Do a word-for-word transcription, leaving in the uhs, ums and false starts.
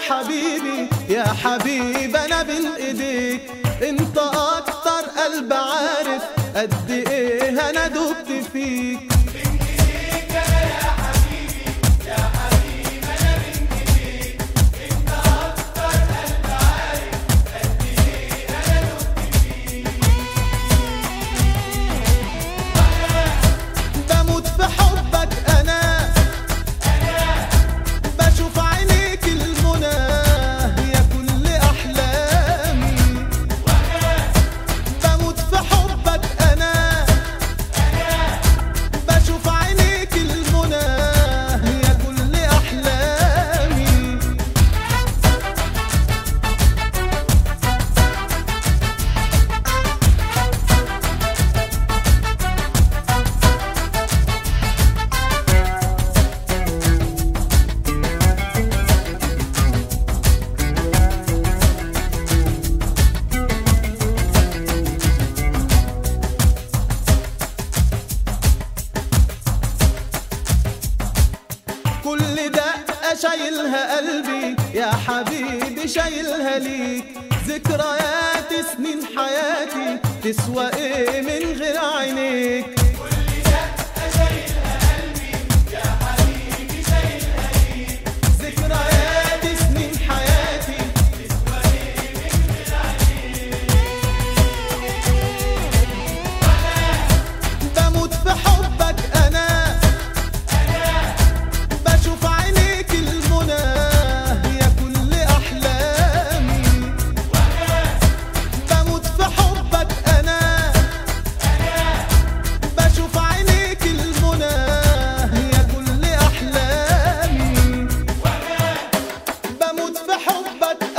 حبيبي يا حبيب انا بين ايديك، انت اكتر قلب عارف قد ايه انا دبت فيك. بين ايديك انا يا حبيبي يا حبيب انا بين ايديك، انت اكتر قلب عارف قد ايه انا دبت فيك. بموت في حبك انا انا بشوف عينيك المنى يا كل احلامي، بموت في حبك انا بشوف عينيك المنى يا كل احلامي. كل دقة شايلها قلبي يا حبيبي شايلها ليك، ذكريات سنين حياتي تسوى ايه من غير عينيك. كل دقة شايلها قلبي يا حبيبي شايلها ليك، ذكريات سنين حياتي تسوى ايه من غير عينيك. بموت في حبك انا بشوف عينيك المنى يا كل احلامي، بموت في حبك انا بشوف عينيك المنى يا كل احلامي، بموت في حبك